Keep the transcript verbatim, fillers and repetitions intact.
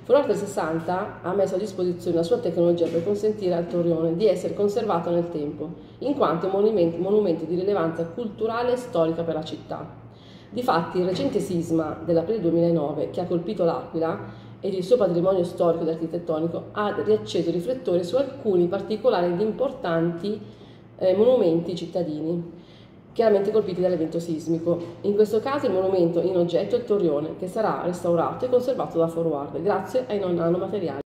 Forward trecentosessanta ha messo a disposizione la sua tecnologia per consentire al torrione di essere conservato nel tempo, in quanto è un monumento, monumento di rilevanza culturale e storica per la città. Difatti, il recente sisma dell'aprile duemilanove che ha colpito l'Aquila ed il suo patrimonio storico ed architettonico ha riacceso i riflettori su alcuni particolari ed importanti eh, monumenti cittadini, chiaramente colpiti dall'evento sismico. In questo caso il monumento in oggetto è il torrione, che sarà restaurato e conservato da Forward grazie ai nanomateriali.